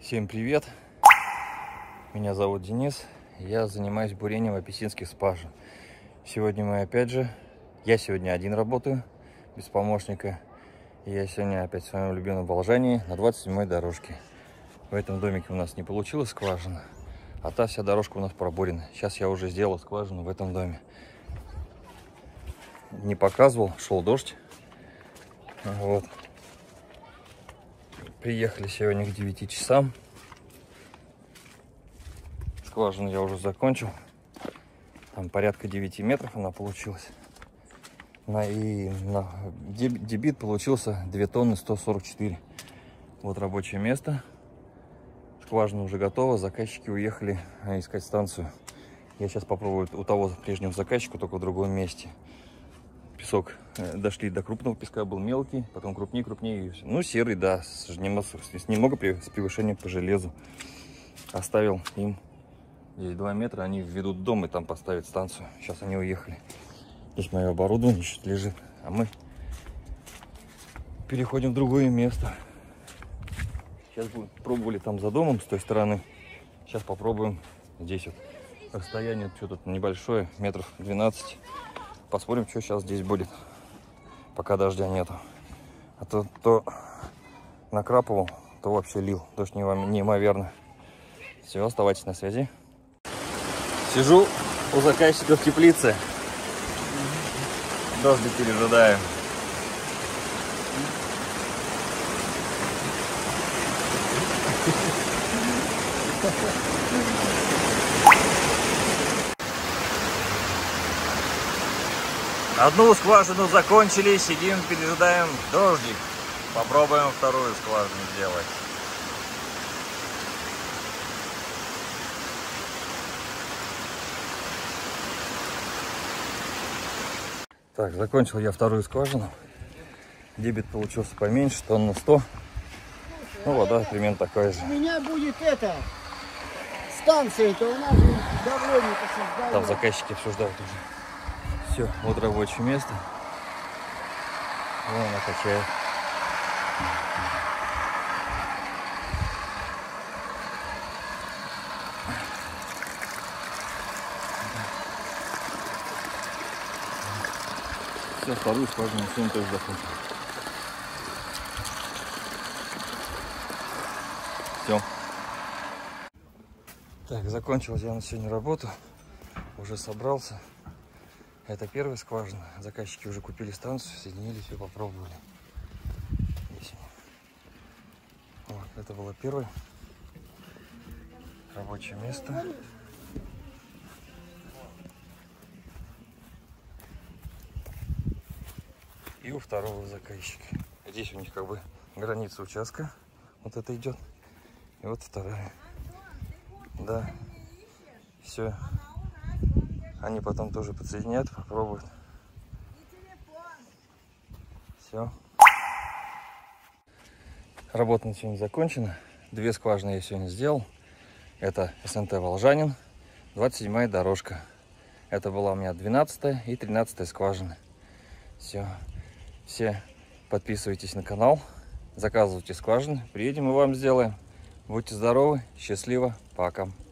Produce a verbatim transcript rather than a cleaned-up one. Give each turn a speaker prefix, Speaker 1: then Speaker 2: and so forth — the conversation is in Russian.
Speaker 1: Всем привет! Меня зовут Денис. Я занимаюсь бурением апельсинских скважин. Сегодня мы опять же, я сегодня один работаю, без помощника. И я сегодня опять в своем любимом Волжании на двадцать седьмой дорожке. В этом домике у нас не получилось скважина, а та вся дорожка у нас пробурена. Сейчас я уже сделал скважину в этом доме. Не показывал, шел дождь. Вот. Приехали сегодня к девяти часам. Скважину я уже закончил. Там порядка девяти метров она получилась. На, и на дебит получился две тонны сто сорок четыре. Вот рабочее место. Скважина уже готова. Заказчики уехали искать станцию. Я сейчас попробую у того прежнего заказчика, только в другом месте. Песок. Дошли до крупного песка, был мелкий, потом крупнее, крупнее. Ну, серый, да, с, с немного с превышением по железу. Оставил им здесь два метра, они введут дом и там поставят станцию. Сейчас они уехали. Здесь мое оборудование чуть лежит, а мы переходим в другое место. Сейчас будем, пробовали там за домом с той стороны. Сейчас попробуем здесь вот. Расстояние что тут небольшое, метров двенадцать. Посмотрим, что сейчас здесь будет, пока дождя нету. А то, то накрапывал, то вообще лил. Дождь неимоверно. Все, оставайтесь на связи. Сижу у заказчика в теплице. Дождик пережидаем. Одну скважину закончили, сидим, пережидаем дождик. Попробуем вторую скважину сделать. Так, закончил я вторую скважину. Дебит получился поменьше, тонна сто. Ну, вода примерно такая же.
Speaker 2: У меня будет это, станция, то у нас же давление посоздает.
Speaker 1: Там заказчики обсуждают уже. Все, вот рабочее место. Вон она качает. Все, вторую скважину сегодня тоже закончил. Все. Так, закончил я на сегодня работу. Уже собрался. Это первая скважина. Заказчики уже купили станцию, соединили, все попробовали. Здесь. Вот, это было первое рабочее место. И у второго заказчика. Здесь у них как бы граница участка. Вот это идет. И вот вторая. Да. Все. Они потом тоже подсоединят, попробуют. Все. Работа на сегодня закончена. Две скважины я сегодня сделал. Это СНТ Волжанин, двадцать седьмая дорожка. Это была у меня двенадцатая и тринадцатая скважина. Все. Все подписывайтесь на канал, заказывайте скважины. Приедем и вам сделаем. Будьте здоровы, счастливо, пока.